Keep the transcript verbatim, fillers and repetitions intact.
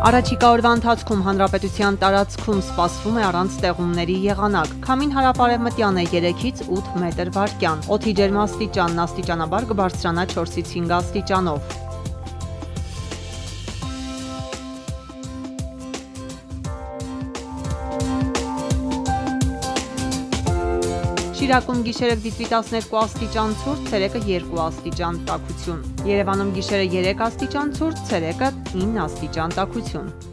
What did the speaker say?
Առաջիկա օրվա ընթացքում հանրապետության տարածքում սպասվում է առանց ստեղումների եղանակ։ Քամին հարավարևմտյան է երեքից ութ մետր վարկյան։ Օդի ջերմաստիճանն աստիճանաբար կբարձրանա չորսից հինգ աստիճանով։ Շիրակում գիշերը դիտվի տասներկու աստիճան ցուրտ, ցերեկը երկու աստիճան տաքություն։ Երևանում գիշերը երեք աստիճան ցուրտ, ցերեկը ինը աստիճան տաքություն։